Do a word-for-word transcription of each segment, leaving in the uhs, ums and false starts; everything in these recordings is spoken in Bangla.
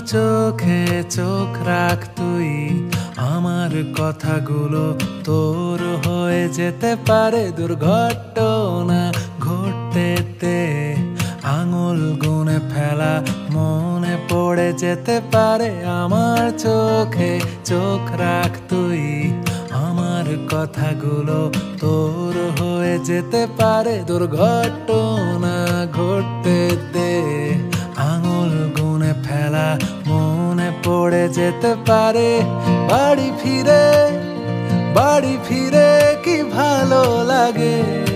চোখে চোখ রাখ তুই, আমার কথাগুলো তোর হয়ে যেতে পারে দুর্ঘটনা ঘটতে। আঙুল গুনে ফেলা মনে পড়ে যেতে পারে, আমার চোখে চোখ রাখ তুই, আমার কথাগুলো তোর হয়ে যেতে পারে দুর্ঘটনা ঘটতে দে। আঙুল গুনে ফেলা মনে পড়ে যেতে পারে, বাড়ি ফিরে বাড়ি ফিরে কি ভালো লাগে,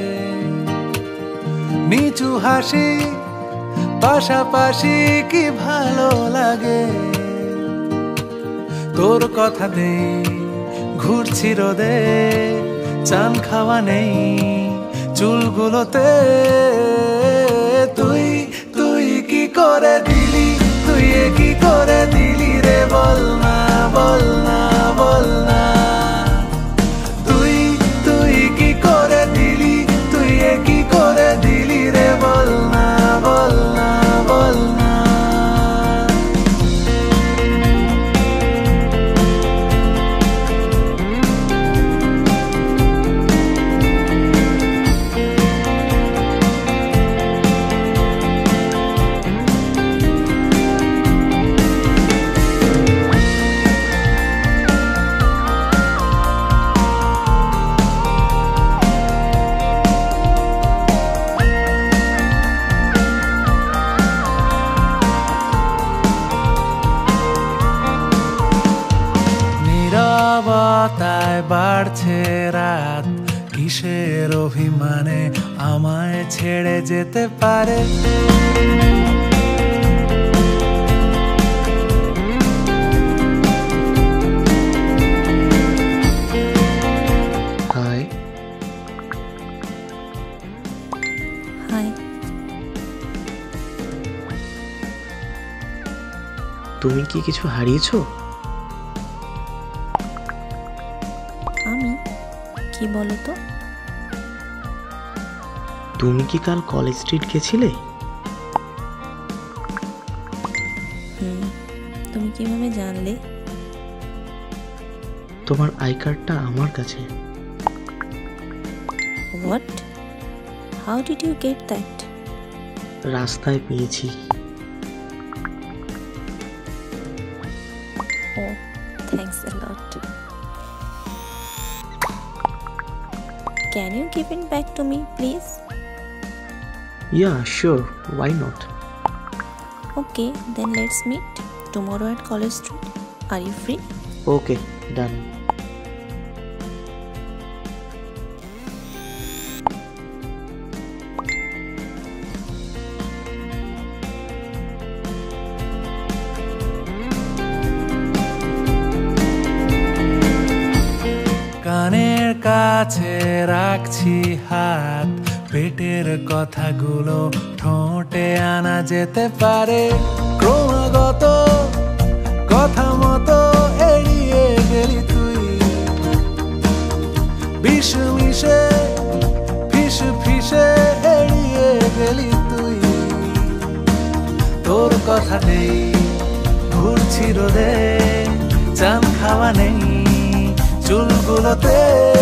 নিচু হাসি পাশাপাশি কি ভালো লাগে। তোর কথাতেই ঘুরছি রোদে, চান খাওয়া নেই চুলগুলোতে। তুই তুই কি করে দিলি, তুই কি করে দিলি রে, বল না বল না বল না। তুই তুই কি করে দিলি, তুই কি করে দিলি রে, বল না বল না বল না। নীরবতায় বাড়ছে রাত, কিসের অভিমানে আমায় ছেড়ে যেতে পারে। Hi hi. তুমি কি কিছু হারিয়েছো? আমি কি বলো তো? তুমি কি কাল কলেজ স্ট্রিট গেছিলে? হুম, তুমি কিভাবে জানলে? তোমার আই কার্ডটা আমার কাছে। What? How did you get that? রাস্তায় পেয়েছি। ও, thanks a lot. Can you give it back to me, please? Yeah, sure. Why not? Okay, then let's meet tomorrow at College Street. Are you free? Okay, done. কানের কাছে রাখছি হাত, পেটের কথাগুলো ঠোঁটে আনা যেতে পারে। ক্রমাগত কথা মতো এড়িয়ে গেলি তুই, বিষ মিশে ফিস ফিসে এড়িয়ে গেলি তুই। তোর কথাতেই ঘুরছি রোদে, চান খাওয়া নেই চুলগুলোতে।